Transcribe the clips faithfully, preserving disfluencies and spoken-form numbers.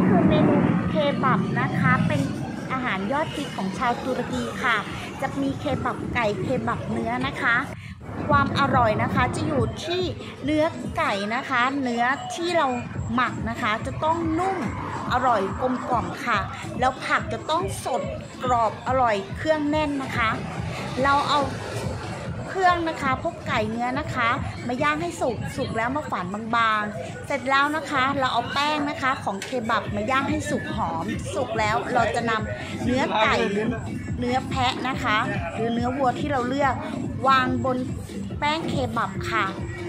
คือเมนูเคบับนะคะเป็นอาหารยอดฮิตของชาวตุรกีค่ะจะมีเคบับไก่เคบับเนื้อนะคะความอร่อยนะคะจะอยู่ที่เนื้อไก่นะคะเนื้อที่เราหมักนะคะจะต้องนุ่มอร่อยกลมกล่อมค่ะแล้วผักจะต้องสดกรอบอร่อยเครื่องแน่นนะคะเราเอาเครื่องนะคะพวกไก่เนื้อนะคะมาย่างให้สุกสุกแล้วมาฝานบางๆเสร็จแล้วนะคะเราเอาแป้งนะคะของเคบับมาย่างให้สุกหอมสุกแล้วเราจะนำเนื้อไก่หรือเนื้อแพะนะคะหรือเนื้อวัวที่เราเลือกวางบนแป้งเคบับค่ะ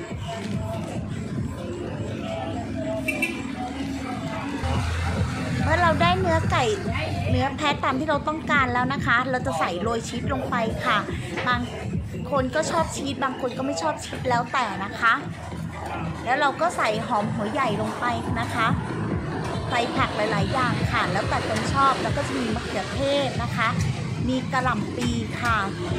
เมื่อเราได้เนื้อไก่เนื้อแพะตามที่เราต้องการแล้วนะคะเราจะใส่โรยชีสลงไปค่ะบางคนก็ชอบชีสบางคนก็ไม่ชอบชีสแล้วแต่นะคะแล้วเราก็ใส่หอมหัวใหญ่ลงไปนะคะใส่ผักหลายๆอย่างค่ะแล้วแต่คนชอบแล้วก็จะมีมะเขือเทศนะคะมีกระหล่ำปีค่ะ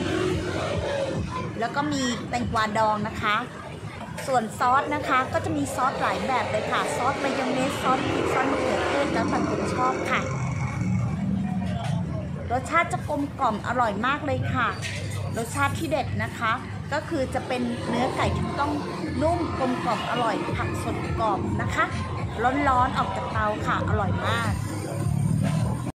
แล้วก็มีแตงกวาดองนะคะส่วนซอสนะคะก็จะมีซอสหลายแบบเลยค่ะซอสมายองเนสซอสพริกซอสมะเขือเทศแล้วแต่คนชอบค่ะรสชาติจะกลมกล่อมอร่อยมากเลยค่ะรสชาติที่เด็ดนะคะก็คือจะเป็นเนื้อไก่ที่ต้องนุ่มกลมกล่อมอร่อยผักสดกรอบนะคะร้อนๆออกจากเตาค่ะอร่อยมาก